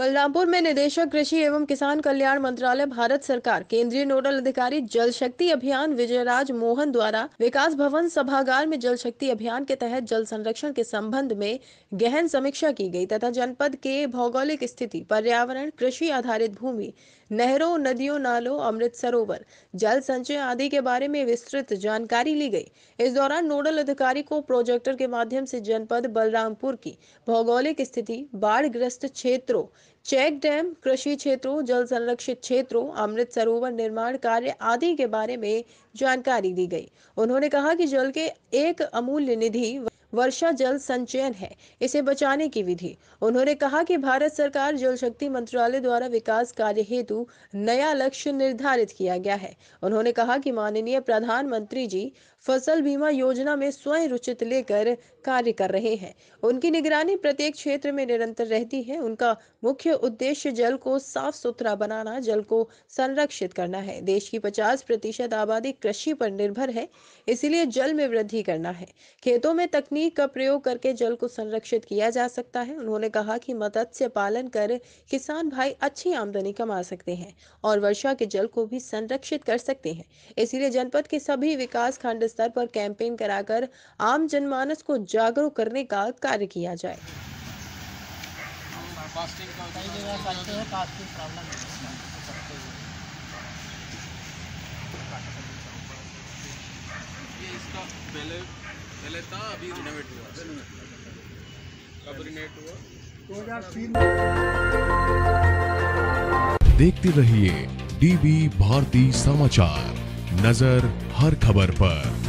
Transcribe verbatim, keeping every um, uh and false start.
बलरामपुर में निदेशक कृषि एवं किसान कल्याण मंत्रालय भारत सरकार केंद्रीय नोडल अधिकारी जल शक्ति अभियान विजयराज मोहन द्वारा विकास भवन सभागार में जल शक्ति अभियान के तहत जल संरक्षण के संबंध में गहन समीक्षा की गई तथा जनपद के भौगोलिक स्थिति, पर्यावरण, कृषि आधारित भूमि, नहरों, नदियों, नालों, अमृत सरोवर, जल संचय आदि के बारे में विस्तृत जानकारी ली गई। इस दौरान नोडल अधिकारी को प्रोजेक्टर के माध्यम से जनपद बलरामपुर की भौगोलिक स्थिति, बाढ़ ग्रस्त क्षेत्रों, चेक डैम, कृषि क्षेत्रों, जल संरक्षित क्षेत्रों, अमृत सरोवर निर्माण कार्य आदि के बारे में जानकारी दी गई। उन्होंने कहा कि जल के एक अमूल्य निधि वर्षा जल संचयन है, इसे बचाने की विधि। उन्होंने कहा कि भारत सरकार जल शक्ति मंत्रालय द्वारा विकास कार्य हेतु नया लक्ष्य निर्धारित किया गया है। उन्होंने कहा कि माननीय प्रधानमंत्री जी फसल बीमा योजना में स्वयं रुचित लेकर कार्य कर रहे हैं। उनकी निगरानी प्रत्येक क्षेत्र में निरंतर रहती है। उनका मुख्य उद्देश्य जल को साफ सुथरा बनाना, जल को संरक्षित करना है। देश की पचास प्रतिशत आबादी कृषि पर निर्भर है, इसलिए जल में वृद्धि करना है। खेतों में तकनीक का प्रयोग करके जल को संरक्षित किया जा सकता है। उन्होंने कहा कि मत्स्य पालन कर किसान भाई अच्छी आमदनी कमा सकते हैं और वर्षा के जल को भी संरक्षित कर सकते हैं। इसलिए जनपद के सभी विकास खंड स्तर पर कैंपेन कराकर आम जनमानस को जागरूक करने का कार्य किया जाए। ये इसका पहले पहले था, अभी रिनोवेट हुआ। कब रिनोवेट हुआ? दो हज़ार तीन। देखते रहिए डीबी भारती समाचार, नजर हर खबर पर।